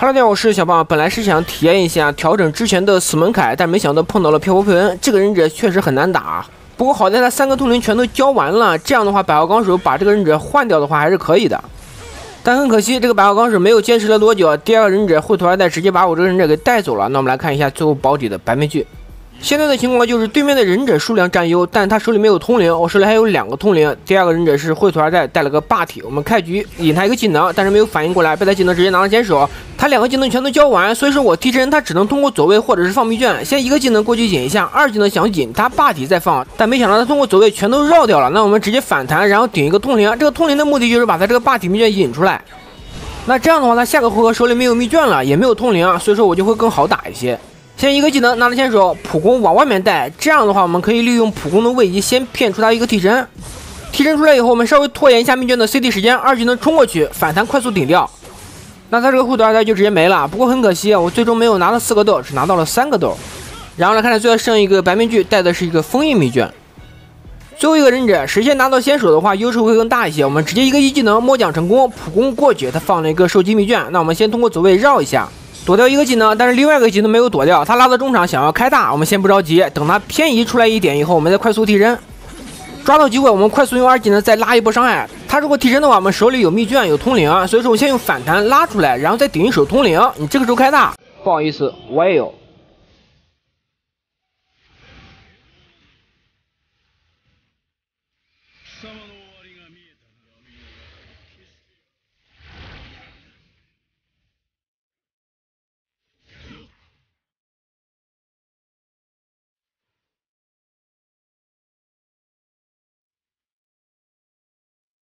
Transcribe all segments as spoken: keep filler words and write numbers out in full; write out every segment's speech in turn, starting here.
Hello， 大家好，我是小胖。本来是想体验一下调整之前的死门凯，但没想到碰到了漂浮佩恩，这个忍者确实很难打。不过好在他三个通灵全都交完了，这样的话百号纲手把这个忍者换掉的话还是可以的。但很可惜，这个百号纲手没有坚持了多久，第二个忍者绘图二代直接把我这个忍者给带走了。那我们来看一下最后保底的白面具。 现在的情况就是对面的忍者数量占优，但他手里没有通灵，我手里还有两个通灵。第二个忍者是绘图二代带了个霸体，我们开局引他一个技能，但是没有反应过来，被他技能直接拿了先手。他两个技能全都交完，所以说我替身他只能通过走位或者是放密卷，先一个技能过去引一下，二技能想引他霸体再放，但没想到他通过走位全都绕掉了。那我们直接反弹，然后顶一个通灵，这个通灵的目的就是把他这个霸体密卷引出来。那这样的话，他下个回合手里没有密卷了，也没有通灵，所以说我就会更好打一些。 先一个技能拿了先手，普攻往外面带，这样的话我们可以利用普攻的位移先骗出他一个替身。替身出来以后，我们稍微拖延一下密卷的 C D 时间，二技能冲过去，反弹快速顶掉。那他这个护盾二代就直接没了。不过很可惜啊，我最终没有拿到四个豆，只拿到了三个豆。然后来看看最后剩一个白面具，带的是一个封印密卷。最后一个忍者谁先拿到先手的话，优势会更大一些。我们直接一个一技能摸奖成功，普攻过去，他放了一个受击密卷。那我们先通过走位绕一下。 躲掉一个技能，但是另外一个技能没有躲掉，他拉到中场想要开大，我们先不着急，等他偏移出来一点以后，我们再快速替身，抓到机会，我们快速用二技能再拉一波伤害。他如果替身的话，我们手里有密卷有通灵，所以说我先用反弹拉出来，然后再顶一手通灵。你这个时候开大，不好意思，我也有。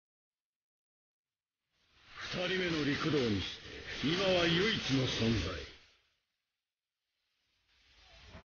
二人目の陸道にして今は唯一の存在。